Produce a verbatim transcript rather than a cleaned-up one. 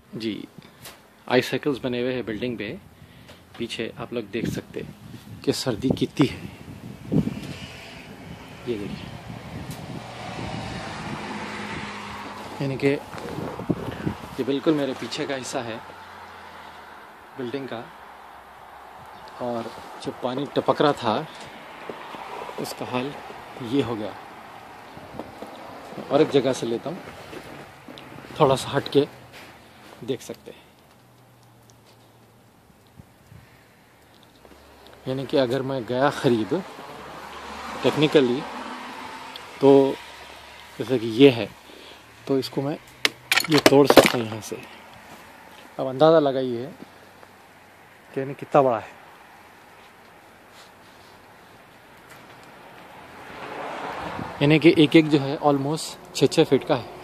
जी आईसाइकल्स बने हुए हैं बिल्डिंग पे। पीछे आप लोग देख सकते हैं कि सर्दी कितनी है। ये देखिए, यानी कि ये बिल्कुल मेरे पीछे का हिस्सा है बिल्डिंग का, और जो पानी टपक रहा था उसका हाल ये हो गया। और एक जगह से लेता हूँ, थोड़ा सा हट के देख सकते हैं। यानी कि अगर मैं गया ख़रीब टेक्निकली तो जैसे कि ये है, तो इसको मैं ये तोड़ सकता हूँ यहाँ से। अब अंदाज़ा लगाइए कि यानी कितना बड़ा है। यानी कि एक एक जो है ऑलमोस्ट छः छः फीट का है।